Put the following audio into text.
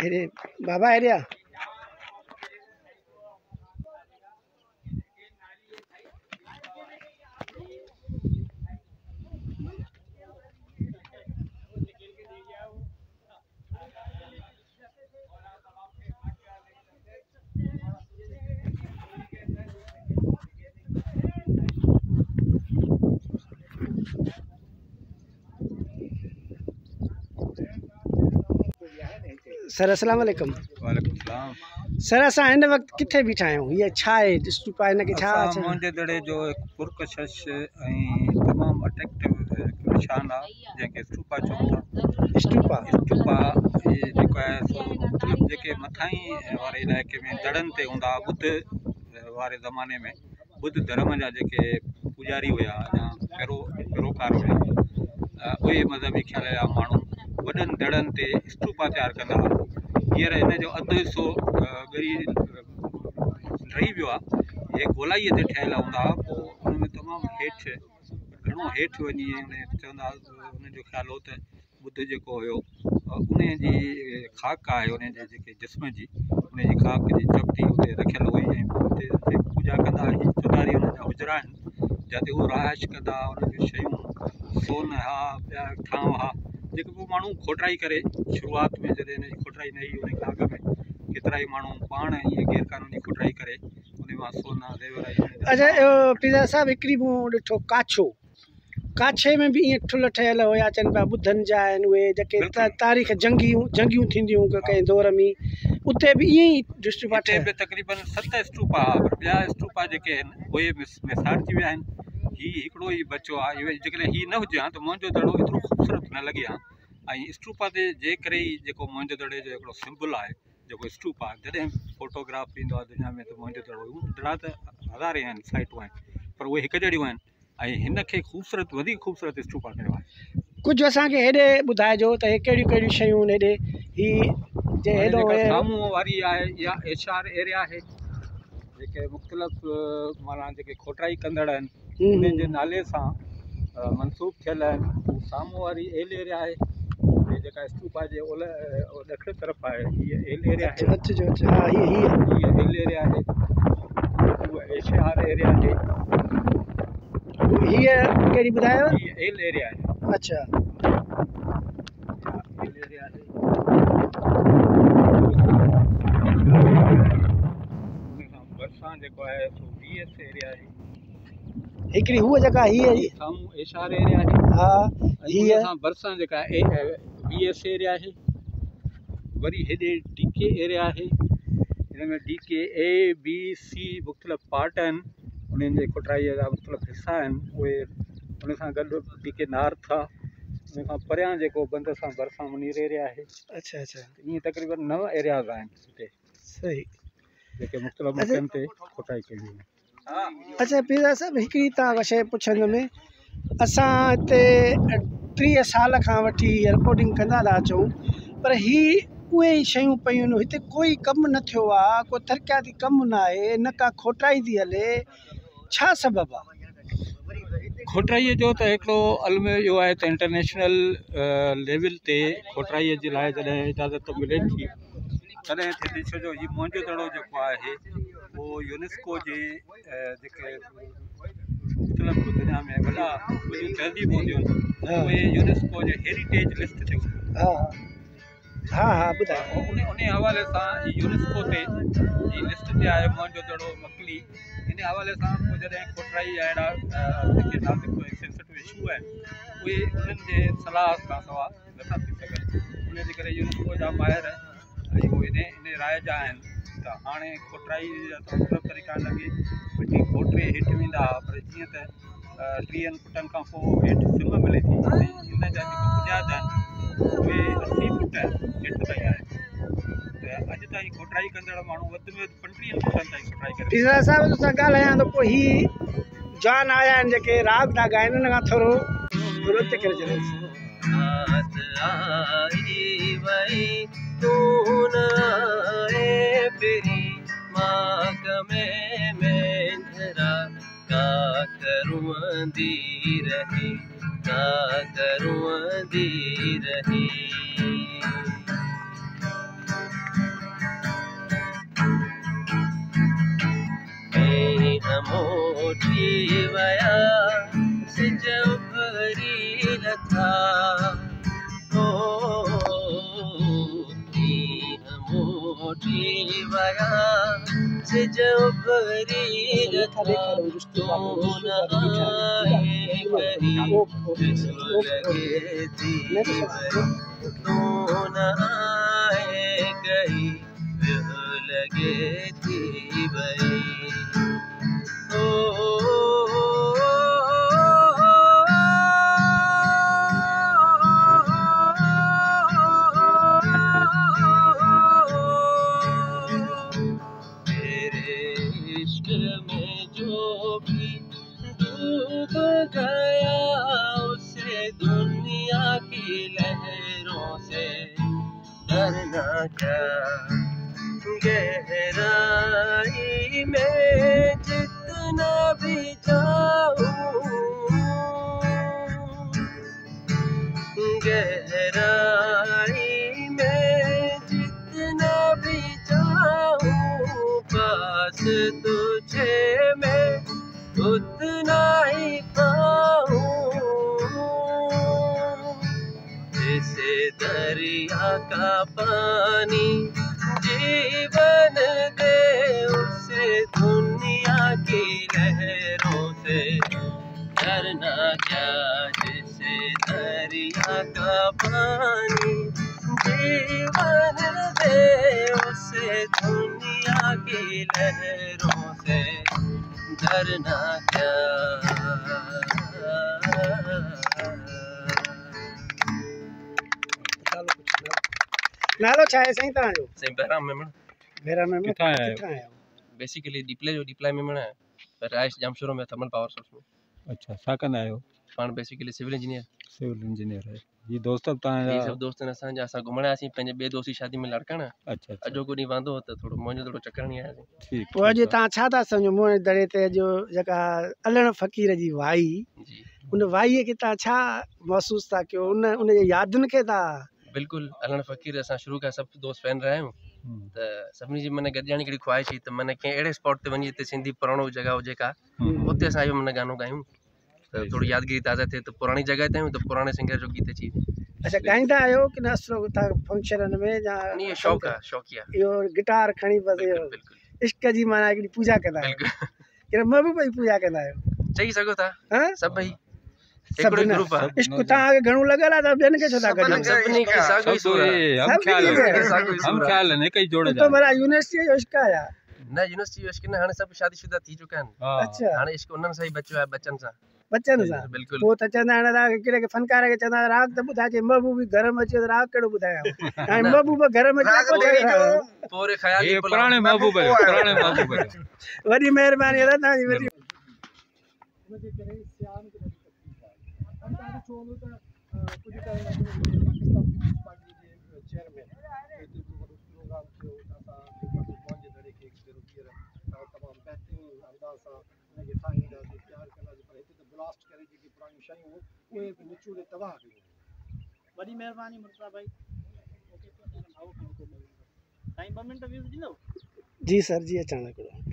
हेरे बाबा हेरिया सर अस्सलाम वालेकुम। वालेकुम सलाम। सर असां हिन वक्त किथे बीठा आहियूं? ये छा है स्तूपा? इनके छा मुंहिंजे दड़े जो हिकु पुरकशिश ऐं तमामु अट्रैक्टिव निशान आहे जंहिंखे स्तूपा चऊं था। स्तूपा इहे जेको आहे सो मतिलबु जेके मथां ई वारे इलाइक़े में दड़नि ते हूंदा बुद्ध वारे ज़माने में बुद्ध धर्म जा जेके पुॼारी हुया या पैरोकार हुया उहे मज़हबी ख़्याल जा माण्हू वॾनि दड़नि ते स्तूपा तयारु कंदा हुआ। हींअर हिन जो अधु हिसो ॻरी रही वियो आहे। हे गोलाईअ ते ठहियल हूंदा हुआ, पोइ हुन में तमामु हेठि घणो हेठि वञी उन चवंदा हुनजो ख़्यालु हो त बुद्ध जेको हुयो उन जी ख़ाक आहे उन जे जेके जिस्म जी उन जी ख़ाक जी चपटी हुते रखियल हुई ऐं हुते पूॼा कंदा। ही चुधारी हुन जा हुजरा आहिनि जिते उहे रहाइश कंदा। उन जूं शयूं सोन हा ॿिया ठांव हा जेके पोइ माण्हू खोटाई करे शुरूआति में जॾहिं हिन जी खोटाई न हुई उन खां अॻु में केतिरा ई माण्हू पाण ईअं गैर क़ानूनी खोटाई करे उन मां सोना ज़ेवर। अच्छा पिज़ा साहब हिकिड़ी मूं ॾिठो काछो, काछे में भी ईअं ठुल ठहियल हुया चवनि पिया बुद्धनि जा आहिनि उहे जेके तारीख़ जंगियूं थींदियूं कंहिं दौर में उते बि ईअं ई स्तूपा बि तक़रीबन 7 स्तूपा पर ॿिया स्तूपा जेके आहिनि उहे विसारजी विया आहिनि। हीउ हिकिड़ो ई बचियो आहे। जेकॾहिं हीउ न हुजे हा त मुंहिंजो दड़ो एतिरो ख़ूबसूरत न लॻे हा। ऐं स्तूपा ते जे करे ई जेको मुंहिंजे दड़े जो हिकिड़ो सिंबल आहे जेको स्तूपा जॾहिं फोटोग्राफ ईंदो आहे दुनिया में त मुंहिंजो दड़ो दड़ा त हज़ारे आहिनि साइटूं आहिनि पर उहे हिकु जहिड़ियूं आहिनि ऐं हिन खे ख़ूबसूरत वधीक ख़ूबसूरत स्तूपा कयो आहे। कुझु असांखे हेॾे ॿुधाइजो त हे कहिड़ियूं कहिड़ियूं शयूं हेॾे ही जे हेॾो साम्हूं वारी आहे इहा एशआर एरिया आहे जेके मुख़्तलिफ़ माना जेके खोटाई कंदड़ आहिनि उन्हनि जे नाले सां मनसूब थियल आहिनि। साम्हूं वारी एल एरिया आहे जेका स्तूपा जे ॾखिण तरफ़ आहे हीअ एल एरिया आहे। हीअ एल एरिया आहे उहा एशआर एरिया आहे। हीअ कहिड़ी ॿुधायो? हीअ एल एरिया आहे। अच्छा एल एरिया आहे। भरिसां जेको आहे सो बीएस एरिया आहे। हिकिड़ी हूअ जगह हीअ साम्हूं एशआर एरिया आहे। हा हीअ खां भरिसां जेका बीएस एरिया आहे। वरी हेॾे डीके एरिया आहे। हिन में डीके ए बी सी मुख़्तलिफ़ पार्ट आहिनि उन्हनि जे खोटाईअ जा मुख़्तलिफ़ हिसा आहिनि उहे उन सां गॾु डीके नार्थ आहे। उन खां परियां जेको बंद सां भरिसां मुनीर एरिया आहे। अच्छा अच्छा ईअं तक़रीबन 9 एरियाज़ आहिनि हिते सही जेके मुख़्तलिफ़ मौक़नि ते खोटाई कई वेई। अच्छा पिज़ा साहब हिकिड़ी तव्हां शइ पुछंदुमि असां हिते 30 साल खां वठी रिपोर्टिंग कंदा था अचूं पर ही उहे ई शयूं पियूं आहिनि हिते कोई कमु न थियो आहे को तरक़ियाती कमु न आहे न का खोटाई थी हले छा सबबु आहे? खोटाईअ जो त हिकिड़ो अलम इहो आहे त इंटरनेशनल लेवल ते खोटाईअ जे लाइ जॾहिं इजाज़त मिले थी तॾहिं थिए थी। छो जो हीउ मुंहिंजो दड़ो जेको आहे उहो यूनेस्को जे जेके मुख़्तलिफ़ दुनिया में वॾा तहज़ीब हूंदियूं आहिनि उहे यूनेस्को जे हेरिटेज लिस्ट ते हा हा ॿुधायो उन हवाले सां यूनेस्को ते जी लिस्ट ते आहे मुंहिंजो दड़ो मकली। इन हवाले सां पोइ जॾहिं खोटाई अहिड़ा जेके नाज़ुक सेंसिटिव इशू आहिनि उहे उन्हनि जे सलाह खां सवाइ नथा थी सघनि। उनजे करे यूनेस्को जा माहिर ऐं उहे इन राय जा आहिनि त हाणे खोटाई जा त मुख़्तलिफ़ तरीक़ा लॻे मिटी खोटे हेठि वेंदा पर जीअं त 30 फुटनि खां पोइ हेठि सिम मिले थी ऐं इन जा जेके बुनियाद आहिनि उहे 80 फुट हेठि ताईं आहे त अॼु ताईं खोटाई कंदड़ माण्हू वधि में वधि 35 फुटनि ताईं खोटाई करे। पिज़ा साहब सां ॻाल्हायां त पोइ ही जान आया आहिनि जेके राग था ॻाइनि उन खां थोरो नृत्य करे छॾियोसि। मोटी वया सिज उभरी लथा ओ मींहं मोटी वया सिज उभरी लथा तूं न आए कहीं ॾिसो लॻे थी वई तूं न आए कहीं ॾिसो लॻे थी वई ओ तेरे इश्क में जो भी डूब गया उसे दुनिया की लहरों से डरना क्या गहराई में जितना भी जाऊं गहराई में जितना भी जाऊं पास तुझे मैं उतना ही पाऊं जैसे दरिया का पानी जीवन दे उसे दुनिया की लहरों से डरना क्या जैसे दरिया का पानी जीवन दे उसे दुनिया की लहरों से डरना क्या नालो छा आहे साईं तव्हांजो? साईं बहराम मेमण मेरा में किथां आया आहियो? किथां आया आहियो? बेसिकली डिप्लाई मेमण है पर राइश जामशोरो में थर्मल पावर सोर्स में अच्छा छा कंदा आहियो? पाण basically civil engineer civil engineer आहे जी दोस्त बि ये तव्हांजा सब दोस्तन असांजा असां घुमण आयासीं पंहिंजे ॿिए दोस्त जी शादी में लड़कण अच्छा अच्छा अॼोको ॾींहुं वांदो हो त थोरो मुंहिंजो थोरो चकर नहीं आयासीं ठीकु पोइ अॼु ठीकु तव्हां छा था सम्झो मुंहिंजे दड़े ते जो जेका अलण फ़क़ीर जी वाई जी उन वाईअ खे तव्हां छा महसूसु था कयो उनजे यादुनि खे था? बिल्कुलु अलण फ़क़ीर असां शुरू खां सभु दोस्त फैन रहिया आहियूं हम्म, त सभिनी जी मन गॾिजाणी हिकिड़ी ख़्वाहिश हुई त मन कंहिं अहिड़े स्पॉट ते वञी जिते सिंधी पुराणो जॻह हुजे का उते असां इहो मन गानो ॻायूं त थोड़ी यादगिरी ताज़ा थिए त पुराणी जॻह ते आहियूं त पुराणे सिंगर जो गीत अची वञे अच्छा ॻाईंदा आहियो की न असलो तव्हां फंक्शननि में या इहो शौक़ु आहे शौक़िया इहो गिटार खणी बसि इहो बिल्कुलु बिल्कुलु इश्क जी माना हिकिड़ी पूजा कंदा आहियो बिल्कुलु की महबूब जी पूजा कंदा आहियो? चई सघो था हां सभई सभु हिकिड़ो न ग्रुप आहे इश्क तव्हांखे घणो लॻल आहे त ॿियनि खे छो था गॾु सभिनी खे साॻियो ई सब सूर तो आहे ये हम सब ख्याल ठीक है। हम ख्याल है कई जोड़े तो मेरा यूनिवर्सिटी जो इश्क आया न यूनिवर्सिटी जो इश्क न हाणे सभु शादीशुदा थी चुका आहिनि अच्छा हाणे इश्क उन्हनि सां ई बचियो आहे बच्चनि सां बच्चन सां बिल्कुलु पोइ त चवंदा आहिनि तव्हां कहिड़े खे फनकार खे चवंदा राग त ॿुधाइजे महबूब घर में अचे त राग कहिड़ो ॿुधायां हाणे महबूब घर में अचे पोइ चए पोरे ख़याल ये पुराने महबूब है पुराने महबूब है वॾी महिरबानी अदा तव्हांजी वॾी वॾी महिरबानी मुर्ता भाई साईं 2 मिंट व्यू ॾींदव? जी सर जी अचानक